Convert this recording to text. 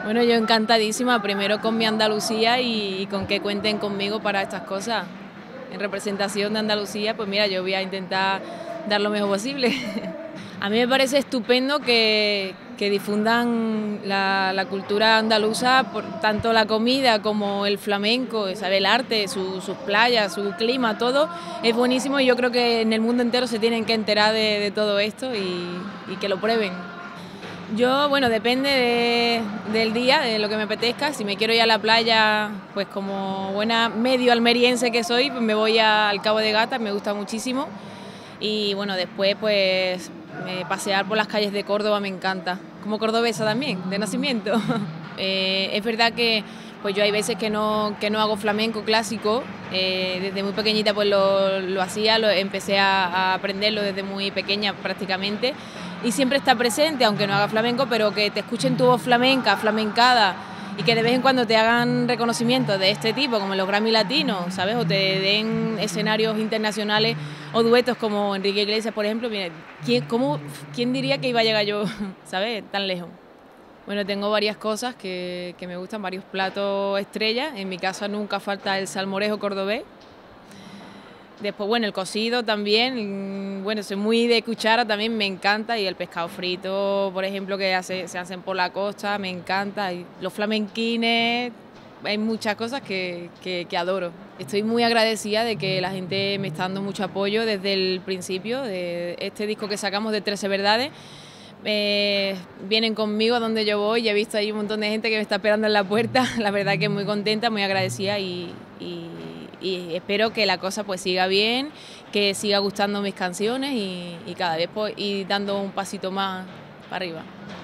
Bueno, yo encantadísima, primero con mi Andalucía y con que cuenten conmigo para estas cosas. En representación de Andalucía, pues mira, yo voy a intentar dar lo mejor posible. A mí me parece estupendo que difundan la cultura andaluza, tanto la comida como el flamenco, ¿sabe? El arte, sus playas, su clima, todo es buenísimo y yo creo que en el mundo entero se tienen que enterar de todo esto y que lo prueben. Yo, bueno, depende del día, de lo que me apetezca. Si me quiero ir a la playa, pues como buena medio almeriense que soy, pues me voy al Cabo de Gata, me gusta muchísimo. Y bueno, después pues pasear por las calles de Córdoba me encanta, como cordobesa también, de nacimiento. Es verdad que pues yo hay veces que no hago flamenco clásico, desde muy pequeñita pues lo hacía, empecé a aprenderlo desde muy pequeña prácticamente y siempre está presente, aunque no haga flamenco, pero que te escuchen tu voz flamenca, flamencada y que de vez en cuando te hagan reconocimientos de este tipo, como los Grammy Latinos, ¿sabes? O te den escenarios internacionales o duetos como Enrique Iglesias, por ejemplo. Mira, ¿quién diría que iba a llegar yo, ¿sabes? Tan lejos. Bueno, tengo varias cosas que me gustan, varios platos estrellas. En mi casa nunca falta el salmorejo cordobés. Después, bueno, el cocido también, bueno, soy muy de cuchara, también me encanta, y el pescado frito, por ejemplo, se hacen por la costa, me encanta, y los flamenquines, hay muchas cosas que adoro. Estoy muy agradecida de que la gente me está dando mucho apoyo desde el principio, de este disco que sacamos de 13 Verdades. Vienen conmigo a donde yo voy y he visto ahí un montón de gente que me está esperando en la puerta. La verdad que muy contenta, muy agradecida y espero que la cosa pues siga bien, que siga gustando mis canciones y cada vez pues, ir dando un pasito más para arriba.